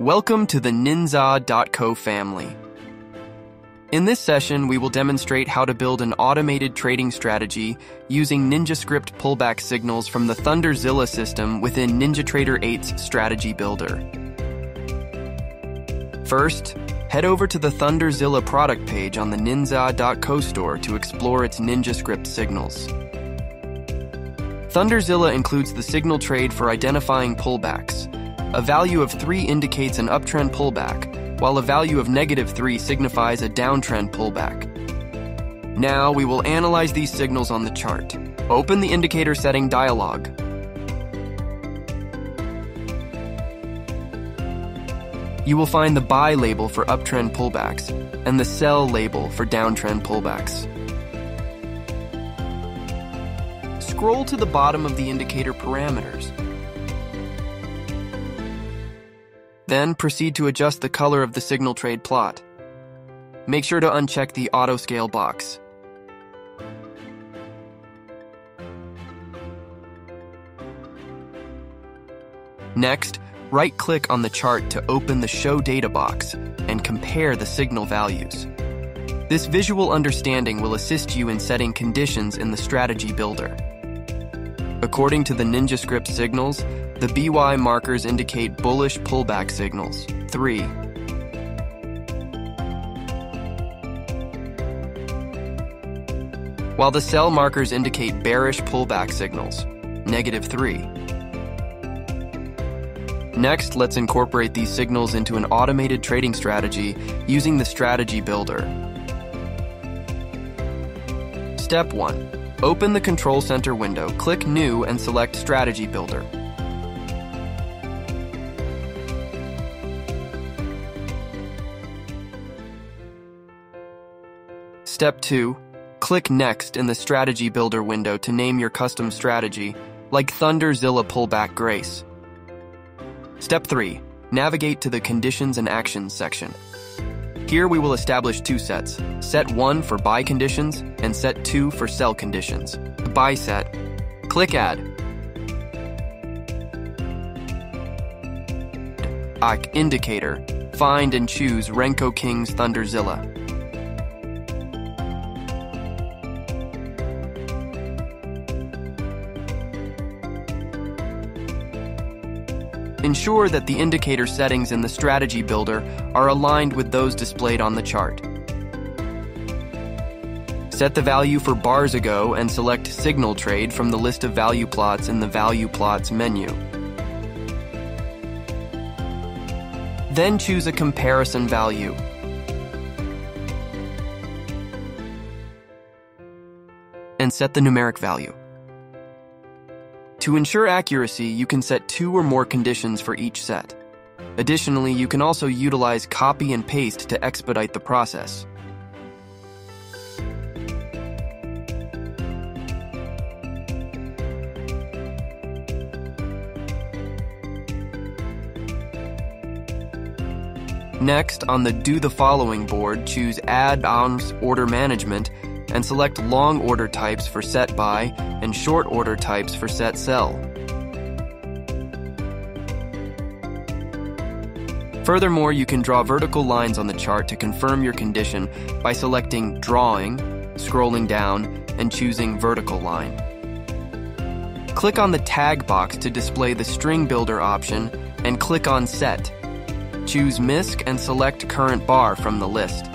Welcome to the ninZa.co family. In this session, we will demonstrate how to build an automated trading strategy using NinjaScript pullback signals from the ThunderZilla system within NinjaTrader 8's strategy builder. First, head over to the ThunderZilla product page on the ninZa.co store to explore its NinjaScript signals. ThunderZilla includes the signal trade for identifying pullbacks. A value of 3 indicates an uptrend pullback, while a value of -3 signifies a downtrend pullback. Now we will analyze these signals on the chart. Open the indicator setting dialog. You will find the buy label for uptrend pullbacks and the sell label for downtrend pullbacks. Scroll to the bottom of the indicator parameters. Then proceed to adjust the color of the signal trade plot. Make sure to uncheck the auto scale box. Next, right-click on the chart to open the Show Data box and compare the signal values. This visual understanding will assist you in setting conditions in the strategy builder. According to the NinjaScript signals, the BY markers indicate bullish pullback signals, 3. While the sell markers indicate bearish pullback signals, -3. Next, let's incorporate these signals into an automated trading strategy using the strategy builder. Step 1. Open the Control Center window, click New, and select Strategy Builder. Step 2. Click Next in the Strategy Builder window to name your custom strategy, like ThunderZilla Pullback Grace. Step 3. Navigate to the Conditions and Actions section. Here we will establish 2 sets, set 1 for buy conditions and set 2 for sell conditions. The buy set, click Add. Indicator, find and choose Renko King's ThunderZilla. Ensure that the indicator settings in the strategy builder are aligned with those displayed on the chart. Set the value for bars ago and select Signal Trade from the list of value plots in the Value Plots menu. Then choose a comparison value. And set the numeric value. To ensure accuracy, you can set 2 or more conditions for each set. Additionally, you can also utilize copy and paste to expedite the process. Next, on the Do the Following board, choose Add-ons Order Management and select long order types for set buy and short order types for set sell. Furthermore, you can draw vertical lines on the chart to confirm your condition by selecting Drawing, scrolling down, and choosing Vertical Line. Click on the Tag box to display the String Builder option and click on Set. Choose MISC and select Current Bar from the list.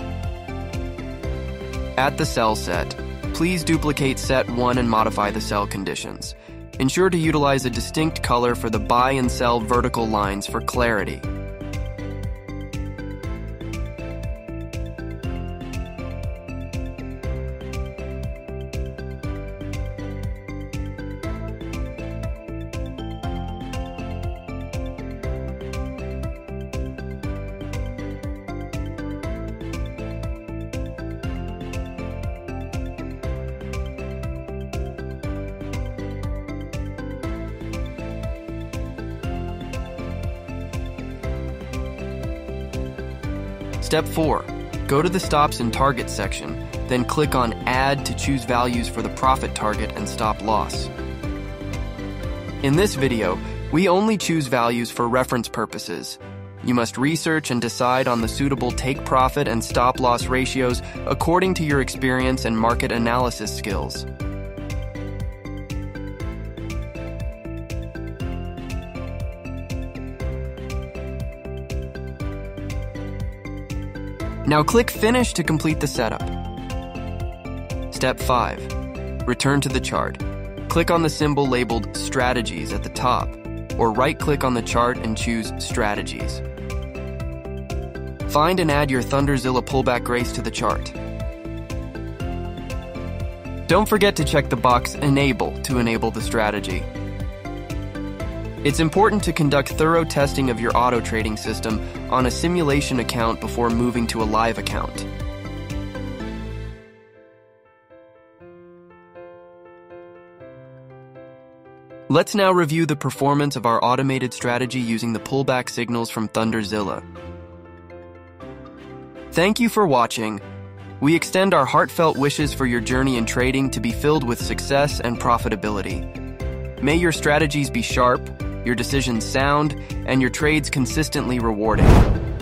At the sell set, please duplicate set 1 and modify the sell conditions. Ensure to utilize a distinct color for the buy and sell vertical lines for clarity. Step 4. Go to the Stops and Targets section, then click on Add to choose values for the profit target and stop loss. In this video, we only choose values for reference purposes. You must research and decide on the suitable take-profit and stop-loss ratios according to your experience and market analysis skills. Now click Finish to complete the setup. Step 5. Return to the chart. Click on the symbol labeled Strategies at the top, or right-click on the chart and choose Strategies. Find and add your ThunderZilla pullback grace to the chart. Don't forget to check the box Enable to enable the strategy. It's important to conduct thorough testing of your auto trading system on a simulation account before moving to a live account. Let's now review the performance of our automated strategy using the pullback signals from ThunderZilla. Thank you for watching. We extend our heartfelt wishes for your journey in trading to be filled with success and profitability. May your strategies be sharp, your decisions sound, and your trades consistently rewarding.